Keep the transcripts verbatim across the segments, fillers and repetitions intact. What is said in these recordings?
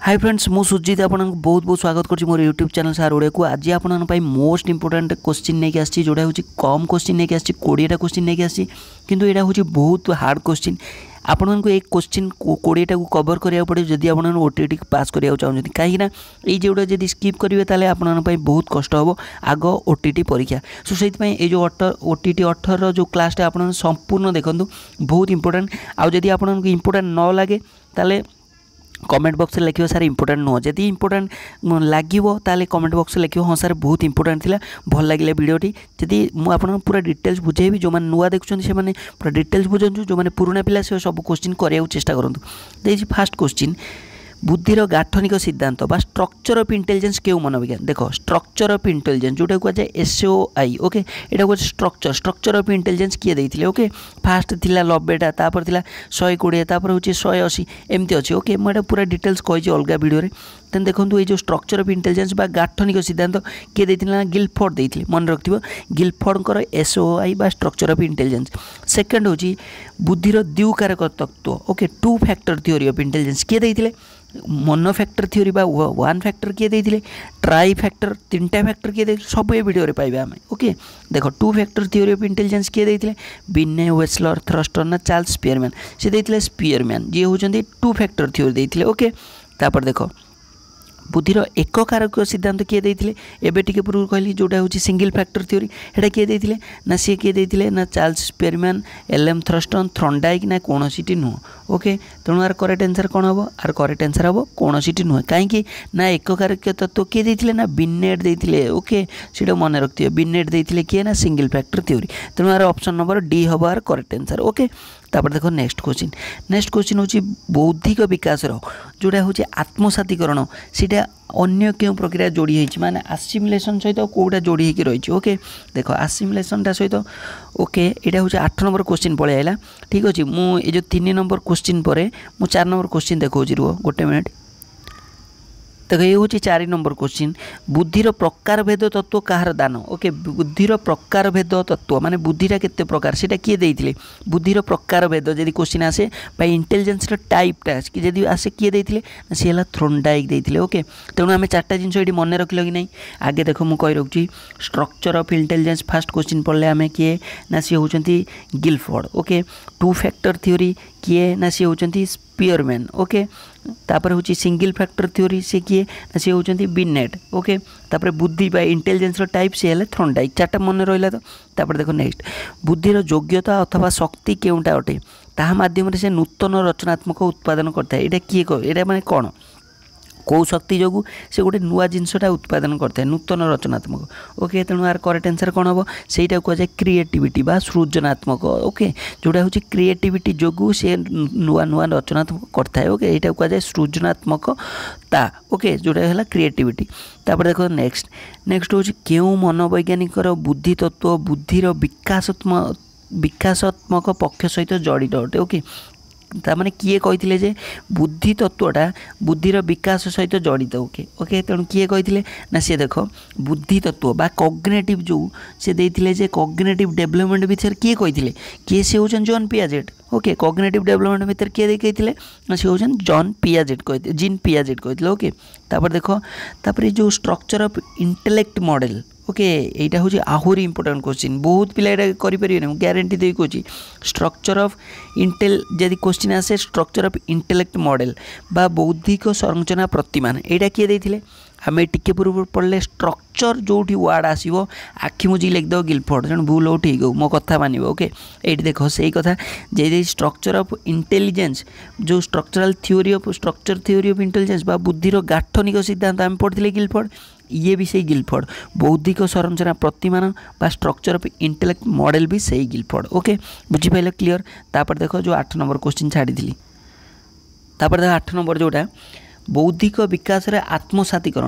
Hi friends मु सुजित आपन बहुत बहुत स्वागत करछि मोर यूट्यूब चैनल सार ओडिया को। आज आपन पई मोस्ट इंपोर्टेंट क्वेश्चन नै के आछि जोडा होछि कम क्वेश्चन नै के आछि बीस टा क्वेश्चन नै के आछि किंतु एडा होछि बहुत हार्ड क्वेश्चन। आपन को एक क्वेश्चन बीस टा को कवर करिया पड़े जदि आपन ओटीटी पास करिया चाहउछथि काहे ना ए जेउडा जदि स्किप करिवे ताले आपन पई बहुत कष्ट हबो आगो ओटीटी परीक्षा। सो सेति पई ए जो ओटीटी अठारह जो क्लास टा आपन संपूर्ण देखंतु बहुत इंपोर्टेंट। आ जदि आपन को इंपोर्टेंट न लागे ताले कमेंट बॉक्स में लिखियो सार इंपोर्टेंट नुह जदि इंपोर्टेंट लगे ताले कमेंट बॉक्स में लिखियो हाँ सार बहुत इंपोर्टेंट थिला भल लगे वीडियोटी। जदि मु आपन पूरा डिटेल्स बुझेबी जो माने नुआ देखुछन से माने पूरा डिटेल्स बुझंतु जो माने पुराना पिला से सब क्वेश्चन करिया चेष्टा करंतु। देखि फर्स्ट क्वेश्चन बुद्धिर गाठनिक सिद्धांत बा स्ट्रक्चर ऑफ इंटेलिजेंस केउ मनोविज्ञान। देखो स्ट्रक्चर ऑफ इंटेलिजेंस जोटा को जाय एसओआई ओके एटा को स्ट्रक्चर स्ट्रक्चर ऑफ इंटेलिजेंस किए देथिले ओके। फास्ट थिला नब्बे टा तापर थिला एक सौ बीस तापर होची एक सौ अस्सी एमती अछि ओके। म एटा पूरा डिटेल्स कहि अलगा वीडियो रे तेन देखंतु ए जो स्ट्रक्चर ऑफ इंटेलिजेंस बा गाठनिक सिद्धांत किए देथिला गिलफोर्ड देथिले मन रखथिबो गिलफोर्ड कर एसओआई बा स्ट्रक्चर ऑफ इंटेलिजेंस। सेकंड होची बुद्धिर द्विकारक तत्व okay two factor theory of intelligence किए देथिले मोनो फैक्टर थ्योरी बा वन फैक्टर किए देथिले ट्राई फैक्टर तीनटा फैक्टर किए दे सब ए वीडियो रे पाइबा हमें ओके। देखो two factor theory of intelligence किए देथिले बिने वेस्लर थ्रस्टर ना चार्ल्स स्पियरमैन से देथिले स्पियरमैन जे होचंदी टू फैक्टर थ्योरी देथिले ओके। तापर देखो बुद्धिर एक कारक सिद्धांत किए देथिले एबे टिके पूर्व कहली जोटा होची सिंगल फैक्टर थ्योरी एटा किए देथिले ना सी किए देथिले ना Charles Spearman L M Thurstone Thorndike ना कोनोसीटी नु ओके। तेणु आर करेक्ट आंसर कोन हबो आर करेक्ट आंसर हबो कोनोसीटी नु काहे कि ना एक कारक तत्व किए देथिले ना बिनेट देथिले ओके सेटा मन रखथियो बिनेट देथिले किए ना सिंगल फैक्टर थ्योरी। तेणु आर ऑप्शन नंबर डी हबो आर करेक्ट आंसर ओके। तापर देखो नेक्स्ट क्वेश्चन नेक्स्ट क्वेश्चन होची बौद्धिक विकास रो जोटा होची आत्मसातीकरण सीटा अन्य क्यों प्रक्रिया जोड़ी होईची माने असिमिलेशन सहित कोटा जोड़ी होकी रही ओके। देखो असिमिलेशन टा सहित ओके एटा होची आठ नंबर क्वेश्चन पळे आइला ठीक अछि। मु ए जो तीन नंबर क्वेश्चन परे मु चार नंबर क्वेश्चन देखौची रुओ गोटे मिनिट। देखो ये हूँ चार नंबर क्वेश्चन बुद्धिर प्रकार भेद तत्व कहार दान ओके। बुद्धिर प्रकार भेद तत्व माने बुद्धिटा केते प्रकार सेटा किए देथिले बुद्धिर प्रकार भेद जदि क्वेश्चन आसे बा इंटेलिजेंस रो टाइपटा कि जदि आसे किए देथिले से हला थ्रॉन्डाइक देथिले ओके। तेणु आमे चारटा जिंस एडी मन रखिलो कि नहीं आगे देखो मु कहि रखुची structure of intelligence first question पढ़ले आमे किए ना सी होचंती Guilford okay. Two factor theory किए ना सी होचंती स्पियरमैन ओके। तापर होची सिंगल फैक्टर थ्योरी से किए ना सी होचंती बिनेट ओके। तापर बुद्धि बा इंटेलिजेंस रो टाइप से हले थ्रॉन्डाइक चारटा मन रहिला तो। तापर देखो नेक्स्ट बुद्धिर योग्यता अथवा शक्ति केउटा अटे ताहा माध्यम रे से नूतन रचनात्मक उत्पादन करता है एटा किए को एटा माने कोन कौ शक्ति जो से गोटे नुआ जिनसटा उत्पादन करता है नूतन रचनात्मक ओके। तेणु आर करेक्ट आंसर कौन हम सहीटा कहुए क्रिएटिविटी बा सृजनात्मक ओके जोटा हूँ क्रिएटिविटी जो से नुआ नुआ रचनात्मक करता है ओके यहाँ कहुए सृजनात्मकता ओके जोटा है क्रिएटिविटी। तापर देखो नेक्स्ट नेक्स्ट हूँ क्यों मनोवैज्ञानिक बुद्धि तत्व बुद्धिर विकासात्मक विकासात्मक पक्ष सहित जड़ित अटे ओके। तामाने किए कहिथिले जे बुद्धि तत्वटा बुद्धिर विकास सहित जड़ित ओके ओके। तेणु किए कहिथिले ना से देखो बुद्धि तत्व बा कॉग्निटिव जो से देथिले जे कॉग्निटिव डेवलपमेंट भीतर किए कहिथिले किए से होचन John Piaget okay. Cognitive development भीतर किए दे कहिथिले ना से होचन जॉन पियाजेट कहिथिले जीन पियाजेट कहिथिले ओके। तापर देखो तापर जो structure of intellect model okay यहाँ हूँ आहरी इंपोर्टेंट क्वेश्चन बहुत पिला एटा करि परिबे ग्यारंटी दे कहूँ स्ट्रक्चर ऑफ इंटेल जदि क्वेश्चन आसे स्ट्रक्चर ऑफ इंटेलेक्ट मॉडल बा बौद्धिक संरचना प्रतिमान यहाँ किए देथिले हमें टिके पूर्व पढ़ले स्ट्रक्चर जो वार्ड आसो आखि मुझी लिखद गिलफोर्ड जन भूल हो ठीक हो मो कथा मान ओके। ये देखो सही कथा जे स्ट्रक्चर ऑफ इंटेलिजेंस जो structural theory of structure theory of intelligence बा बुद्धिर गाठनिक सिद्धांत आम पढ़ते गिलफोर्ड ये भी सही गिलफोर्ड बौद्धिक संरचना प्रतिमान बा स्ट्रक्चर ऑफ इंटेलेक्ट मॉडल भी सही गिलफोर्ड ओके बुझीपारे क्लियर। तापर देखो जो आठ नंबर क्वेश्चन छाड़ी तापर देखो आठ नंबर जोटा बौद्धिक विकास रे आत्मसातीकरण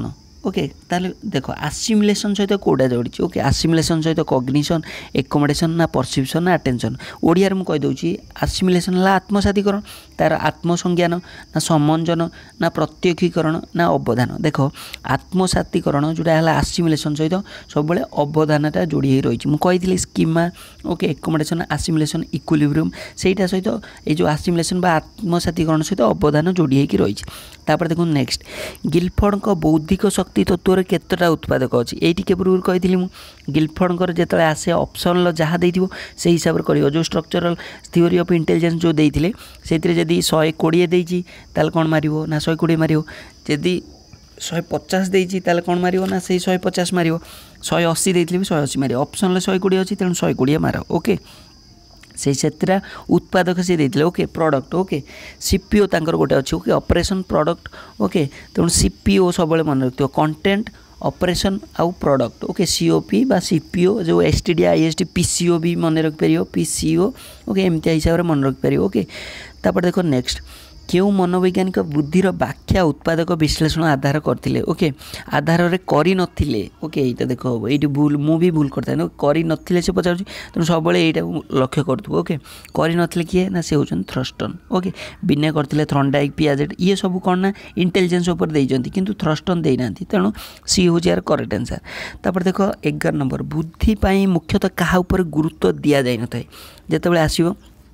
ओके ताले देखो आसिमुलेशन सहित कोडा जोड़ी ओके आसिमुलेशन सहित कॉग्निशन एकोमोडेशन ना परसेप्शन ना अटेंशन ओडिया मु कहि दउची आसिमुलेशन ला आत्मसातीकरण तार आत्मसंज्ञान ना समंजन ना प्रत्यक्षीकरण ना अवधान देखो आत्मसातीकरण जोटा है आसिमुलेशन सहित सब बेले अवधानटा जोड़ी हो रही मु कही schema okay accommodation assimilation equilibrium सेटा सहित ये जो आसिमुलेशन बा आत्मसातीकरण सहित अवधान जोड़ी होगी रही तापर देखो नेक्स्ट गिलफोर्ड को बौद्धिक शक्ति तत्वर केतटा उत्पादक अच्छी ये के पूर्व कही मुझे गिलफोर्ड जो आसे ऑप्शन जहाँ दे से हिसाब से कर जो स्ट्रक्चरल थ्योरी ऑफ इंटेलिजेंस जो देते से जदि शहे कोड़े देती कौन मार ना शहे कोड़े मार जदि शहे पचास देती कौन मार ना से शहे पचास मार शहे अशी देते भी शहे अशी मार ऑप्शन शहे कोड़े अच्छी तेणु शहे कोड़े मार ओके से क्षेत्र उत्पादक से देते ओके प्रोडक्ट ओके सीपीओ तांकर गोटे अच्छी ओके ऑपरेशन प्रोडक्ट ओके तेणु सीपीओ सब मन रखियो कंटेंट ऑपरेशन आउ प्रोडक्ट ओके सीओपी बा सीपीओ जो एसटीडी आईएसटी पीसीओ भी मन रखिपर पीसीओ ओके एमती हिसाब से मन रखिपर ओके तापर देखो नेक्स्ट क्यों मनोवैज्ञानिक बुद्धिर व्याख्या उत्पादक विश्लेषण आधार करते ओके आधार रे करी नथिले ओके ये देखो ये भूल मु भी भूल करता है करी नथिले से पचार तेणु सब यहाँ लक्ष्य करूँ ओके करी नथिले किए ना से होचन थ्रस्टन ओके बिना करते थ्रंडाइक पियाजेट ये सब कौन ना इंटेलिजेंस उपर देइजंती किंतु थ्रस्टन देना तेणु सी हूँ यार करेक्ट आंसर तापर देखो एगार नंबर बुद्धि पाई मुख्यतः क्या उपर गुरुत्व दि जाए न जिते आसो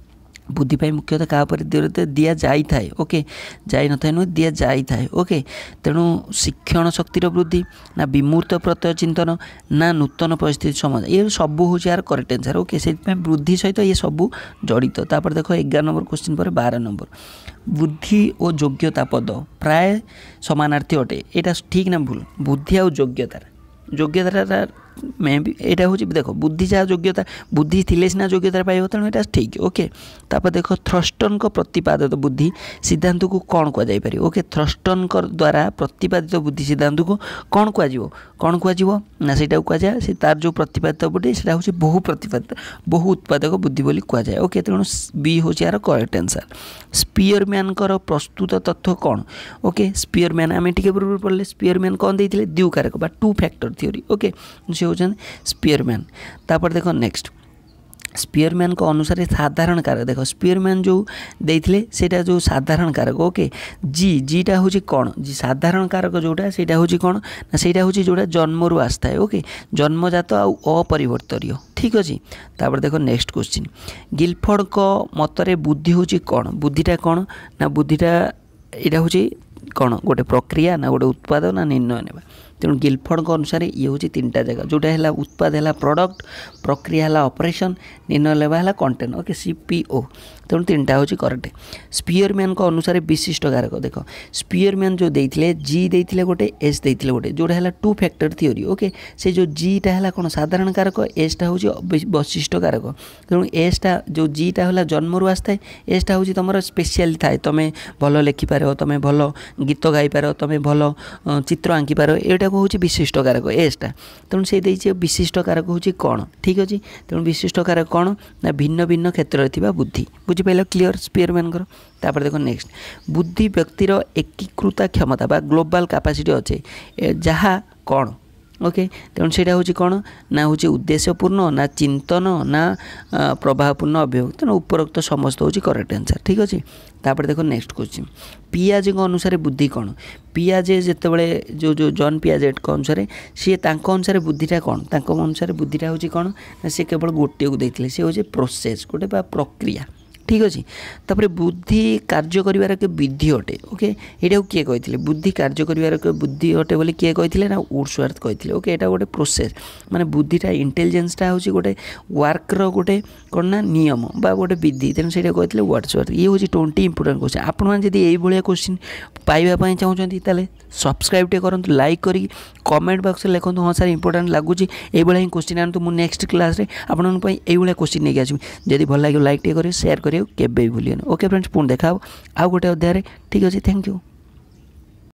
बुद्धि मुख्यतः क्या दि जाए था ओके जाई न था नुह दि जाए था ओके तेणु शिक्षण शक्तिर वृद्धि ना विमूर्त प्रत्यय चिंतन ना नूतन परिस्थिति समाधान ये सब हूँ यार करेक्ट आंसर ओके से वृद्धि सहित ये सब जड़ित तापर देखो एगार नंबर क्वेश्चन पर बारह नंबर बुद्धि और योग्यता पद प्राय समानार्थी अटे यहाँ ठीक ना भूल बुद्धि और योग्यतार योग्यता मे भी यहाँ हूँ देखो बुद्धि जहाँ योग्यता बुद्धि थी सीना योग्यता पाइब तेणु यहाँ ठीक ओके तापर देखो थ्रस्टन को प्रतिपादित बुद्धि सिद्धांत को कौन कहुपर ओके थ्रस्टन द्वारा प्रतिपादित बुद्धि सिद्धांत को कौन कह कौन कह ना से कहुए से तार जो प्रतिपादित बुद्धि से हूँ बहु प्रतिपादित बहु उत्पादक बुद्धि बोली कहुए ओके तेणु बी हूँ यार करेक्ट आंसर स्पीयरमैन प्रस्तुत तथ्य कौन ओके स्पीयरमैन आम टे पूर्व पढ़ले स्पीयरमैन कौन देते द्विकारक बा टू फैक्टर थ्योरी ओके से होचन स्पीयरमैन तापर देखो नेक्स्ट स्पीयरमैन को अनुसार साधारण कारक देखो स्पीयरमैन जो देते सेटा जो साधारण कारक ओके जी जीटा हूँ कौन जी साधारण कारक जोटा सेटा हूँ कौन ना सेटा हूँ जोटा जन्मरू आस्था है ओके जन्मजात आउ अपरिवर्तनीय ठीक अच्छे तापर देखो नेक्स्ट क्वेश्चन गिलफोर्ड को मतरे बुद्धि हूँ कौन बुद्धिटा कौन ना बुद्धिटा यहाँ हूँ कौन गोटे प्रक्रिया ना गोटे उत्पाद ना निर्णय नेबा तेणु गिलफोर्ड अनुसार ये हूँ तीन टा जगह जोटा है उत्पाद है प्रोडक्ट प्रक्रिया है ऑपरेशन निर्णय लेवा है कंटेंट ओके सीपीओ तेणु तीन टा हूँ करेक्ट स्पीयरमैन को अनुसार विशिष्ट कारक देखो स्पीयरमैन जो देते जी देते गोटे एस देते गोटे जोटा है टू फैक्टर थ्योरी ओके से जो जीटा है कौन साधारण कारक एसटा हूँ वैशिष्ट कारक तेणु एसटा जो जीटा है जन्मरू आसता एसटा हूँ तुम स्पेशल थाए तुम भल लिखिपार तुम भल गीत गाईपार तुम भल चित्र आंकीपार यहाँ हूँ विशिष्ट कारक एसटा तेणु से देखिए विशिष्ट कारक हूँ कौन ठीक अच्छे तेणु विशिष्ट कारक कौन ना भिन्न भिन्न क्षेत्र में बुद्धि बुझिपाल क्लीयर स्पीयरमैन तापर देखो नेक्स्ट बुद्धि व्यक्तिर एकीकृत क्षमता बा ग्लोबल कैपेसिटी अच्छे जहाँ कौन ओके तेणु से हूँ कौन ना हूँ उद्देश्यपूर्ण ना चिंतन ना प्रभावपूर्ण अभियोग तेणु उपरोक्त समस्त हूँ करेक्ट आंसर ठीक अच्छे तापर देखो नेक्स्ट क्वेश्चन पियाजे अनुसार बुद्धि कौन पियाजे जितेबाला जो जो जॉन पियाजेट को अनुसार सी अनुसार बुद्धिटा कौन अनुसार बुद्धिटा हूँ कौन ना सी केवल गोटे को देते से हूँ प्रोसेस गोटे प्रक्रिया ठीक अच्छे तापर बुद्धि कार्य कर विधि अटे ओके यहाँ किए कहते बुद्धि कार्य कर बुद्धि अटे बोली किए कहते ना वुड्सवर्थ कहते ओके यहाँ गोटे प्रोसेस माने बुद्धिटा इंटेलिजेंसटा हूँ गोटे वर्कर गोटे कौन ना नियम बा गोटे विधि तेणु से कहते वुड्सवर्थ ये हूँ ट्वेंटी इंपोर्टेंट क्वेश्चन आपड़ी ये क्वेश्चन पाइबापी चाहते तेल सब्सक्राइब टे करूँ लाइक करी कमेंट बॉक्स में लिखूँ हाँ सर इंपोर्टेंट लगुच ये क्वेश्चन आनतु मुझे नेक्स्ट क्लास रे आपन ये क्वेश्चन नहीं आसबि जदि भल लगे लाइक टे करें शेयर करें केबे भी भूलिए ओके फ्रेंड्स पुणी देखा आउ गोटे अध्याय ठीक अच्छे थैंक यू।